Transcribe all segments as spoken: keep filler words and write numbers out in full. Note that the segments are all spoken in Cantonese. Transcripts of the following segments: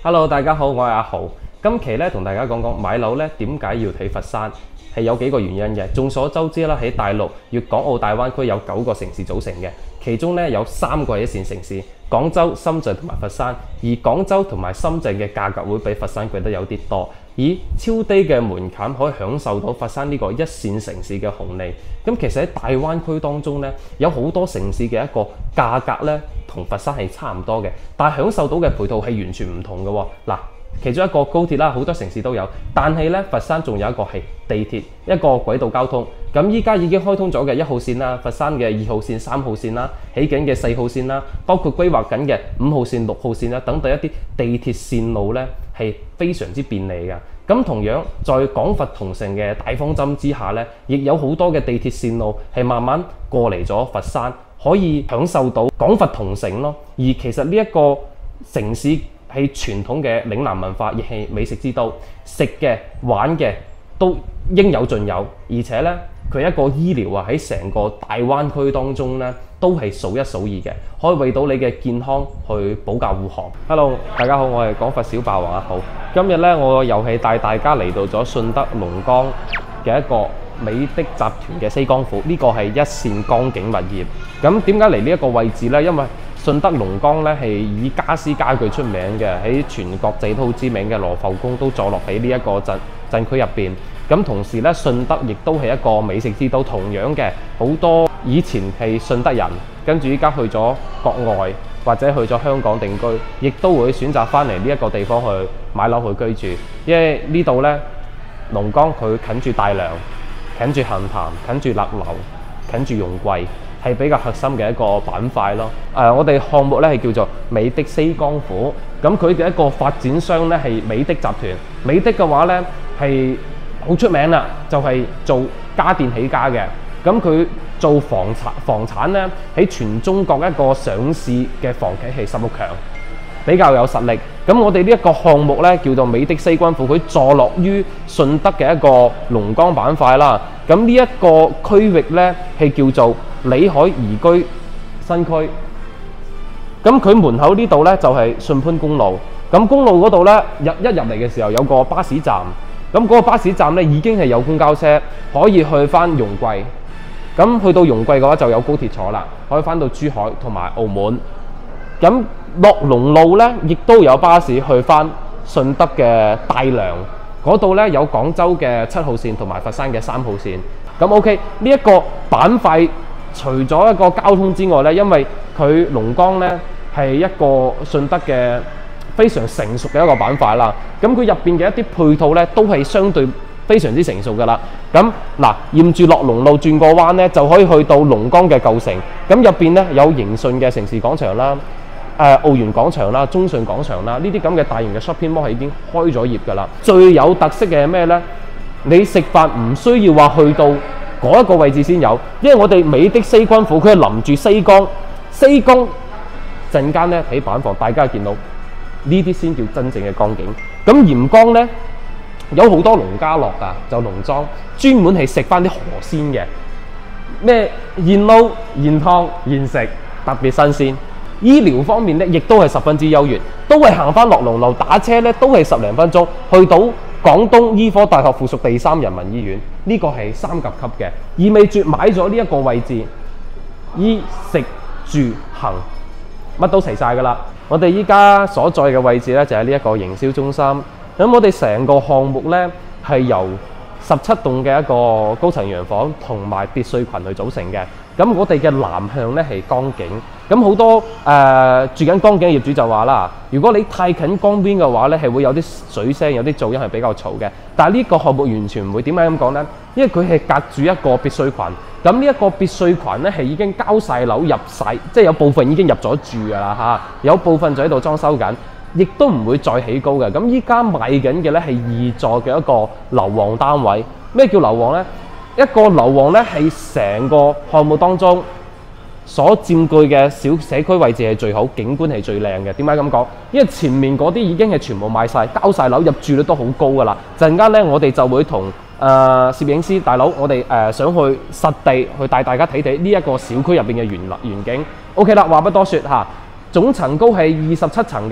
Hello，大家好，我係阿豪。今期咧同大家講講買樓咧點解要睇佛山，係有幾個原因嘅。眾所周知啦，喺大陸粵港澳大灣區有九個城市組成嘅，其中咧有三個係一線城市，廣州、深圳同埋佛山。而廣州同埋深圳嘅價格會比佛山貴得有啲多，以超低嘅門檻可以享受到佛山呢個一線城市嘅紅利。咁其實喺大灣區當中咧，有好多城市嘅一個價格咧同佛山係差唔多嘅，但係享受到嘅配套係完全唔同嘅喎。嗱，其中一個高鐵啦，好多城市都有，但係咧佛山仲有一個係地鐵，一個軌道交通。咁依家已經開通咗嘅一號線啦，佛山嘅二號線、三號線啦，起緊嘅四號線啦，包括規劃緊嘅五號線、六號線啦，等等一啲地鐵線路咧係非常之便利嘅。咁同樣在廣佛同城嘅大方針之下咧，亦有好多嘅地鐵線路係慢慢過嚟咗佛山，可以享受到廣佛同城咯。而其實呢一個城市係傳統嘅嶺南文化，亦係美食之都，食嘅玩嘅都應有盡有，而且咧佢一個醫療啊喺成個大灣區當中咧都係數一數二嘅，可以為到你嘅健康去保駕護航。Hello， 大家好，我係廣佛小霸王阿豪。今日咧我又係帶大家嚟到咗順德龍崗嘅一個美的集團嘅西江府，呢、這個係一線江景物業。咁點解嚟呢一個位置呢？因為順德龍崗咧係以家私家具出名嘅，喺全國地都知名嘅羅浮宮都坐落喺呢一個鎮鎮區入邊。咁同時咧，順德亦都係一個美食之都，同樣嘅好多以前係順德人，跟住依家去咗國外或者去咗香港定居，亦都會選擇翻嚟呢一個地方去買樓去居住，因為呢度咧龍崗佢近住大良、近住杏壇、近住勒流、近住容桂，係比較核心嘅一個板塊咯。誒、呃，我哋項目咧係叫做美的西江府，咁佢嘅一個發展商咧係美的集團。美的嘅話咧係好出名啦，就係、是、做家電起家嘅。咁佢做房產房產咧喺全中國一個上市嘅房企係十六強，比較有實力。咁我哋呢一個項目咧叫做美的西江府，佢坐落於順德嘅一個龍崗板塊啦。咁呢一個區域咧係叫做里海宜居新區。咁佢門口呢度咧就係、是、順潘公路。咁公路嗰度咧入一入嚟嘅時候有個巴士站。咁嗰個巴士站咧已經係有公交車可以去翻容桂。咁去到容桂嘅話就有高鐵坐啦，可以翻到珠海同埋澳門。咁落龍路咧亦都有巴士去翻順德嘅大良嗰度咧，有廣州嘅七號線同埋佛山嘅三號線。咁 OK， 呢一個板塊除咗一個交通之外咧，因為佢龍崗咧係一個順德嘅非常成熟嘅一個板塊啦。咁佢入邊嘅一啲配套咧都係相對非常之成熟噶啦。咁嗱，沿住落龍路轉個彎咧，就可以去到龍崗嘅舊城。咁入邊咧有迎順嘅城市廣場啦、誒、呃、澳園廣場啦、中信廣場啦，呢啲咁嘅大型嘅 shopping mall 係已經開咗業噶啦。最有特色嘅係咩咧？你食飯唔需要話去到嗰一個位置先有，因為我哋美的西江府佢係臨住西江，西江陣間咧睇板房，大家見到呢啲先叫真正嘅江景。咁鹽江咧有好多農家樂㗎，就農莊專門係食翻啲河鮮嘅，咩現撈、現燙、現食，特別新鮮。醫療方面咧，亦都係十分之優越，都係行翻落龍路打車咧，都係十零分鐘去到廣東醫科大學附屬第三人民醫院。呢、這個係三甲級嘅，意味住買咗呢一個位置，衣食住行乜都齊晒㗎啦。我哋依家所在嘅位置咧就係呢一個營銷中心。咁我哋成個項目咧係由十七棟嘅一個高層洋房同埋別墅群去組成嘅。咁我哋嘅南向咧係江景。咁好多誒、呃、住緊江景嘅業主就話啦，如果你太近江邊嘅話咧，係會有啲水聲、有啲噪音係比較嘈嘅。但係呢個項目完全唔會。點解咁講咧？因為佢係隔住一個別墅群。咁呢一個別墅群咧係已經交晒樓入晒，即係有部分已經入咗住㗎啦嚇，有部分就喺度裝修緊。亦都唔會再起高嘅。咁依家賣緊嘅咧係二座嘅一個樓王單位。咩叫樓王呢？一個樓王咧係成個項目當中所佔據嘅小社區位置係最好，景觀係最靚嘅。點解咁講？因為前面嗰啲已經係全部賣晒，交晒樓，入住率都好高㗎啦。陣間咧我哋就會同誒、呃、攝影師大佬，我哋誒、呃、想去實地去帶大家睇睇呢一個小區入邊嘅園園景。OK 啦，話不多説嚇。總層高係二十七層嘅，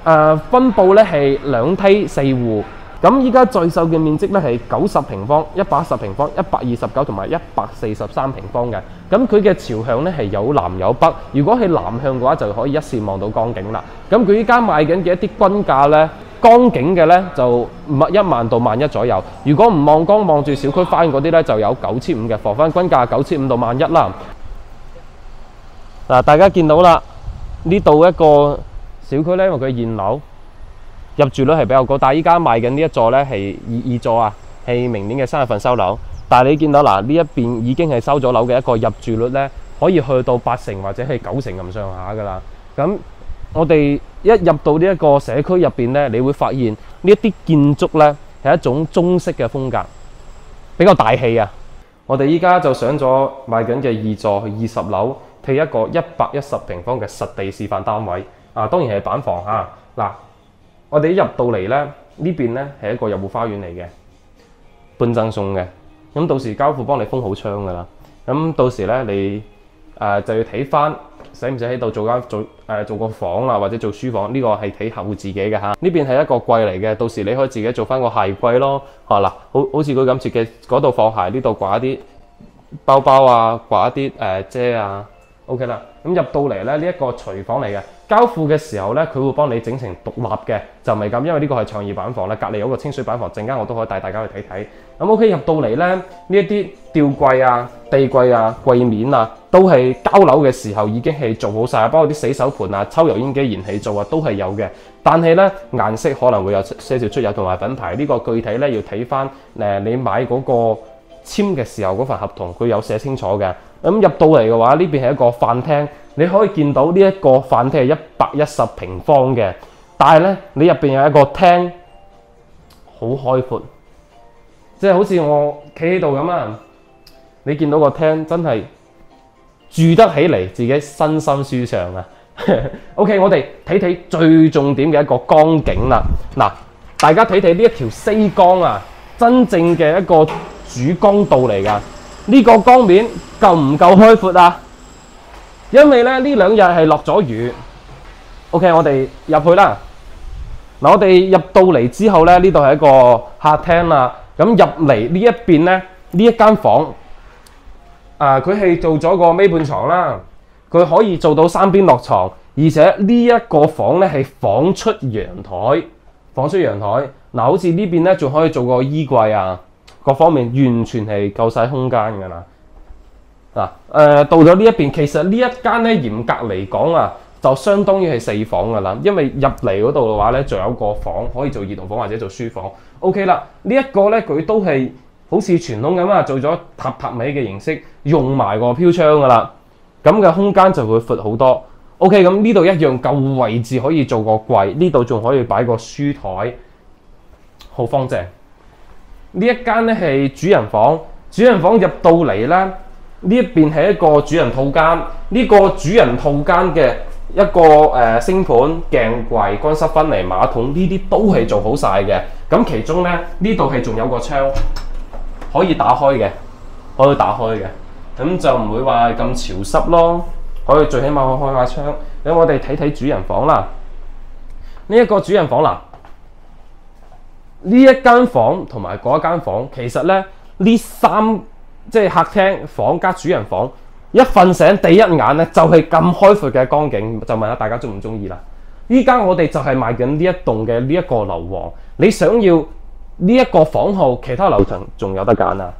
呃、分佈咧係兩梯四戶。咁依家在售嘅面積咧係九十平方、一百一十平方、一百二十九同埋一百四十三平方嘅。咁佢嘅朝向咧係有南有北。如果係南向嘅話，就可以一視望到江景啦。咁佢依家賣緊嘅一啲均價咧，江景嘅咧就一萬到萬一左右。如果唔望江望住小區翻嗰啲咧，就有九千五嘅房翻均價九千五到萬一啦。嗱，大家見到啦，呢度一個小區咧，因為佢現樓。入住率係比較高，但係依家賣緊呢一座咧係二二座啊，係明年嘅三月份收樓。但係你見到嗱，呢一邊已經係收咗樓嘅一個入住率咧，可以去到八成或者係九成咁上下噶啦。咁我哋一入到呢一個社區入邊咧，你會發現呢一啲建築咧係一種中式嘅風格，比較大氣啊。我哋依家就上咗賣緊嘅二座二十樓，配一個一百一十平方嘅實地示範單位啊，當然係板房嚇嗱。我哋一入到嚟咧，呢邊咧係一個入戶花園嚟嘅，半贈送嘅。咁到時交付幫你封好窗噶啦。咁到時咧你誒、呃、就要睇翻，使唔使喺度做間做誒、呃、做個房啊，或者做書房？呢、這個係睇客戶自己嘅嚇。呢邊係一個櫃嚟嘅，到時你可以自己做翻個鞋櫃咯。嚇、啊、嗱，好好似佢咁設計，嗰度放鞋，呢度掛一啲包包啊，掛一啲誒、呃、遮啊。OK 啦。咁入到嚟咧，呢、這、一個廚房嚟嘅。交付嘅時候咧，佢會幫你整成獨立嘅，就唔係咁，因為呢個係創意板房啦。隔離有個清水板房，陣間我都可以帶大家去睇睇。咁 OK 入到嚟咧，呢一啲吊櫃啊、地櫃啊、櫃面啊，都係交樓嘅時候已經係做好晒，包括啲洗手盤啊、抽油煙機、燃氣灶啊，都係有嘅。但係咧顏色可能會有些少出入，同埋品牌呢、這個具體咧要睇翻誒你買嗰個簽嘅時候嗰份合同，佢有寫清楚嘅。咁入到嚟嘅話，呢邊係一個飯廳，你可以見到呢一個飯廳係一百一十平方嘅，但係咧你入邊有一個廳，好開闊，即係好似我企喺度咁啊！你見到個廳真係住得起嚟，自己身心舒暢啊！OK， 我哋睇睇最重點嘅一個江景啦。嗱，大家睇睇呢一條西江啊，真正嘅一個主江道嚟㗎。呢個江面夠唔夠開闊啊？因為咧呢兩日係落咗雨。OK， 我哋入去啦。嗱，我哋入到嚟之後咧，呢度係一個客廳啦。咁入嚟呢一邊咧，呢一間房，啊，佢係做咗個尾半床啦。佢可以做到三邊落床，而且呢一個房咧係房出陽台，房出陽台。嗱，好似呢邊咧仲可以做個衣櫃啊。各方面完全係夠晒空間㗎啦。嗱，誒到咗呢一邊，其實呢一間咧嚴格嚟講啊，就相當於係四房㗎啦。因為入嚟嗰度嘅話咧，仲有個房可以做兒童房或者做書房。OK 啦，呢一個咧佢都係好似傳統咁啊，做咗榻榻米嘅形式，用埋個飄窗㗎啦。咁嘅空間就會闊好多。OK，咁呢度一樣夠位置可以做個櫃，呢度仲可以擺個書台，好方正。呢一間咧係主人房，主人房入到嚟咧，呢一邊係一個主人套間，呢、這個主人套間嘅一個誒星盤、鏡櫃、乾濕分離馬桶，呢啲都係做好晒嘅。咁其中咧呢度係仲有個窗可以打開嘅，可以打開嘅，咁就唔會話咁潮濕咯。可以最起碼可以開下窗。咁我哋睇睇主人房啦，呢、這、一個主人房啦。呢一間房同埋嗰一間房，其實咧呢三即係客廳房加主人房，一瞓醒第一眼咧就係咁開闊嘅江景，就問下大家中唔中意啦？依家我哋就係賣緊呢一棟嘅呢一個樓王，你想要呢一個房號，其他樓層仲有得揀啊！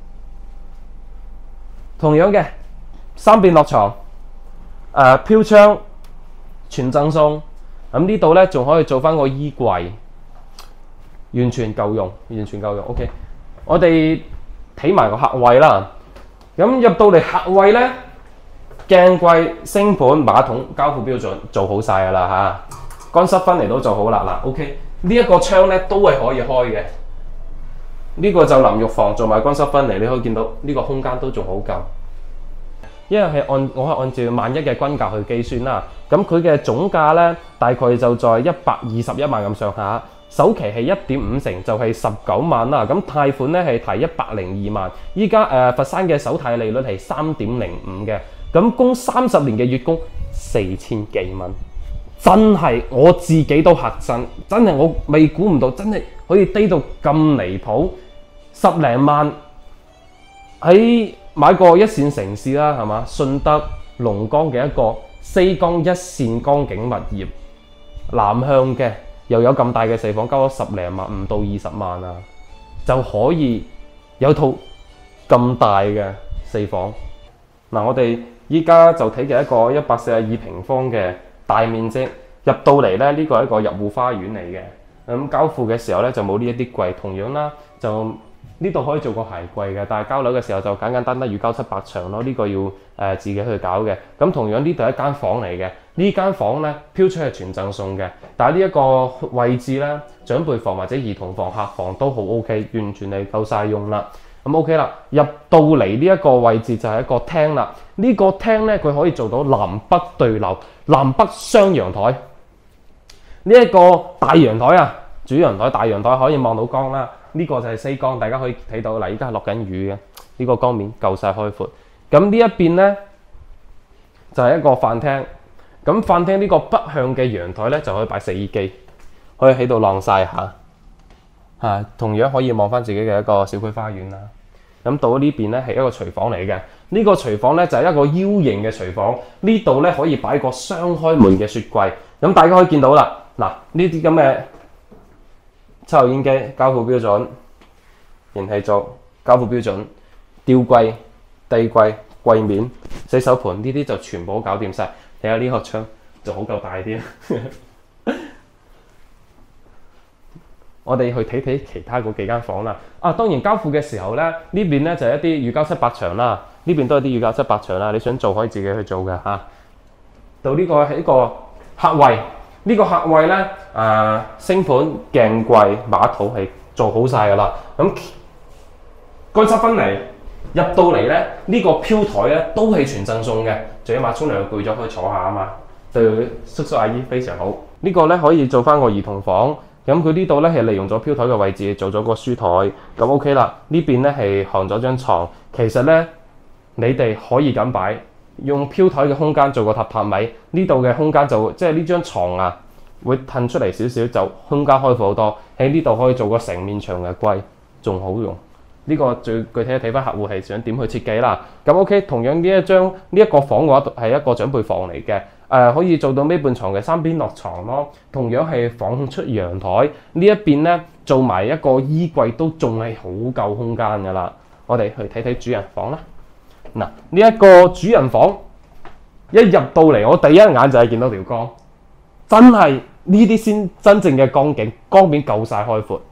同樣嘅三邊落床，誒、呃、飄窗全贈送，咁呢度咧仲可以做翻個衣櫃。完全夠用，完全夠用。OK， 我哋睇埋個客位啦。咁入到嚟客位咧，鏡櫃、星盤、馬桶交付標準做好晒㗎啦嚇，乾濕分離都做好啦。嗱 ，OK， 呢一個窗咧都係可以開嘅。呢、這個就淋浴房做埋乾濕分離，你可以見到呢個空間都仲好夠。因為係按我係按照萬一嘅均價去計算啦。咁佢嘅總價咧大概就在一百二十一萬咁上下。首期係一點五成，就係十九萬啦。咁貸款咧係提一百零二萬。依家誒佛山嘅首貸利率係三點零五嘅。咁供三十年嘅月供四千幾蚊， 真係我自己都嚇親，真係我未估唔到，真係可以低到咁離譜，十零萬喺買個一線城市啦，係嘛？順德、龍崗嘅一個西江一線江景物業，南向嘅又有咁大嘅四房，交咗十零萬，唔到二十萬啊，就可以有套咁大嘅四房。嗱，我哋依家就睇嘅一個一百四十二平方嘅大面積，入到嚟咧，呢個係一個入戶花園嚟嘅。咁交付嘅時候咧就冇呢一啲櫃，同樣啦，就呢度可以做個鞋櫃嘅，但係交樓嘅時候就簡簡單單預交七百場咯。呢個要誒自己去搞嘅。咁同樣呢度係一間房嚟嘅，呢間房咧飄出係全贈送嘅，但係呢一個位置咧，長輩房或者兒童房、客房都好 OK， 完全係夠晒用啦。咁 OK 啦，入到嚟呢一個位置就係一個廳啦。呢個廳咧佢可以做到南北對流、南北雙陽台。呢一個大陽台啊，主陽台大陽台可以望到江啦。呢個就係西江，大家可以睇到啦。而家係落緊雨嘅，呢個江面夠晒開闊。咁呢一邊咧就係一個飯廳。咁飯廳呢個北向嘅陽台咧就可以擺洗衣機，可以喺度晾曬下。啊，同樣可以望翻自己嘅一個小區花園啦。咁到呢邊咧係一個廚房嚟嘅，呢個廚房咧就係一個 U 型嘅廚房，呢度咧可以擺個雙開門嘅雪櫃。咁大家可以見到啦，嗱呢啲咁嘅抽油煙機交付標準，燃氣灶交付標準，吊櫃、地櫃、櫃面、洗手盤呢啲就全部搞掂晒。睇下呢個窗就好夠大啲。我哋去睇睇其他嗰幾間房啦。啊，當然交付嘅時候咧，呢邊咧就係一啲預交七百場啦，呢邊都係啲預交七百場啦。你想做可以自己去做嘅嚇。到呢個係一個客位，呢、這個客位咧，誒、呃、星盤、鏡櫃、馬桶係做好晒噶啦。咁乾濕分離入到嚟咧，呢、這個飄台咧都係全贈送嘅，仲有抹沖涼嘅攰咗可以坐下啊嘛，對叔叔阿姨非常好。這個、呢個咧可以做翻個兒童房。咁佢呢度咧係利用咗飄台嘅位置做咗個書台，咁 OK 啦。呢邊咧係行咗張床，其實咧你哋可以咁擺，用飄台嘅空間做個榻榻米，呢度嘅空間就即係呢張床啊會褪出嚟少少，就空間開闊好多。喺呢度可以做個成面牆嘅櫃，仲好用。呢、這個最具體睇翻客戶係想點去設計啦。咁 OK， 同樣呢一張呢一個房嘅話係一個長輩房嚟嘅，誒、呃、可以做到尾半床嘅三邊落床咯。同樣係放出陽台呢一邊咧，做埋一個衣櫃都仲係好夠空間㗎啦。我哋去睇睇主人房啦。嗱，呢一個主人房一入到嚟，我第一眼就係見到條江，真係呢啲先真正嘅江景，江面夠晒開闊。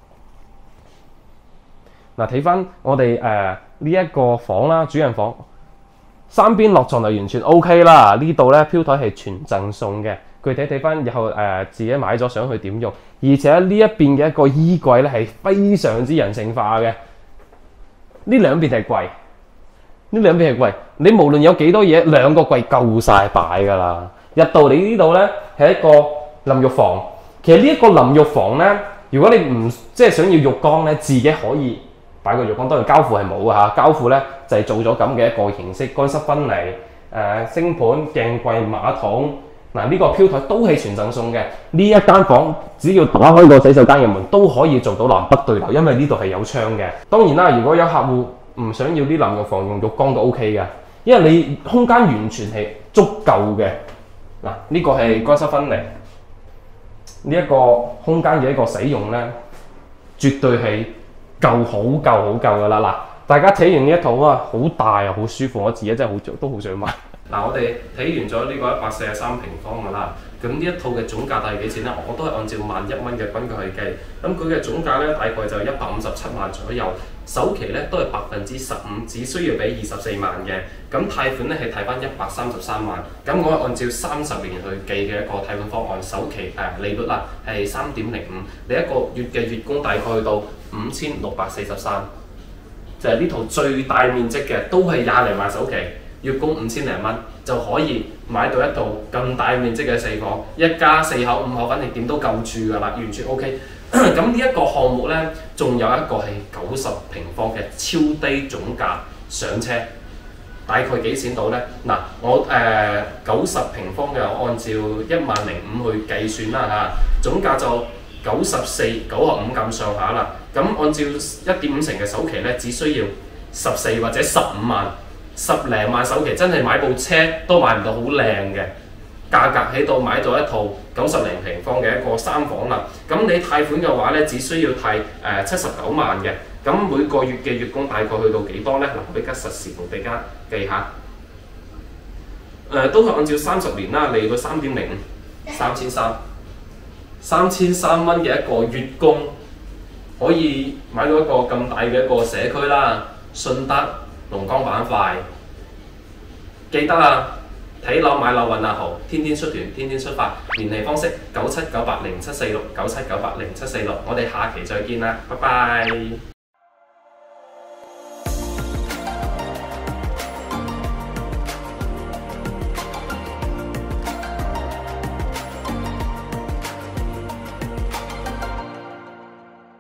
嗱，睇翻我哋誒呢一個房啦，主人房三邊落床就完全 O K 啦。呢度咧飄台係全贈送嘅，具體睇翻以後誒、呃、自己買咗想去點用。而且呢一邊嘅一個衣櫃咧係非常之人性化嘅，呢兩邊係櫃，呢兩邊係櫃，你無論有幾多嘢，兩個櫃夠晒擺㗎啦。入到嚟呢度咧係一個淋浴房，其實呢一個淋浴房咧，如果你唔即係想要浴缸咧，自己可以擺個浴缸，當然交付係冇嘅嚇，交付咧就係、是、做咗咁嘅一個形式，乾濕分離，誒、呃、星盤、鏡櫃、馬桶，嗱、這、呢個飄台都係全贈送嘅。呢一間房只要打開個洗手間嘅門，都可以做到南北對流，因為呢度係有窗嘅。當然啦，如果有客戶唔想要啲淋浴房用浴缸都 O K 嘅，因為你空間完全係足夠嘅。嗱、這、呢個係乾濕分離，呢、這、一個空間嘅一個使用咧，絕對係夠好夠好夠噶啦！嗱，大家睇完呢一套啊，好大啊，好舒服，我自己真係好想都好想買。嗱，我哋睇完咗呢個一百四十三平方噶啦，咁呢一套嘅總價大概幾錢咧？我都係按照萬一蚊嘅均價去計，咁佢嘅總價咧大概就一百五十七萬左右，首期咧都係百分之十五，只需要俾二十四萬嘅，咁貸款咧係貸翻一百三十三萬，咁我係按照三十年去計嘅一個貸款方案，首期誒、呃、利率啦係三點零五，你一個月嘅月供大概去到五千六百四十三，就係呢套最大面積嘅，都係廿零萬首期。月供五千零蚊就可以買到一套咁大面積嘅四房，一家四口五口，反正點都夠住噶啦，完全 O K。咁呢一個項目呢，仲有一個係九十平方嘅超低總價上車， 大概幾錢到呢？嗱，我誒九十平方嘅，我按照一萬零五去計算啦嚇，總價就九十四、九十五咁上下啦。咁按照一點五成嘅首期呢，只需要十四或者十五萬、十零萬首期，真係買部車都買唔到好靚嘅價格喺度買到一套九十零平方嘅一個三房啦。咁你貸款嘅話呢，只需要貸誒七十九萬嘅。咁每個月嘅月供大概去到幾多呢？嗱，我而家實時同大家計下，誒、呃、都係按照三十年啦，嚟到三點零五，三千三，三千三蚊嘅一個月供，可以買到一個咁大嘅一個社區啦，順德龍崗板塊，記得啊！睇樓買樓揾阿豪，天天出團，天天出發，聯繫方式九七九八零七四六，九七九八零七四六，我哋下期再見啦，拜拜。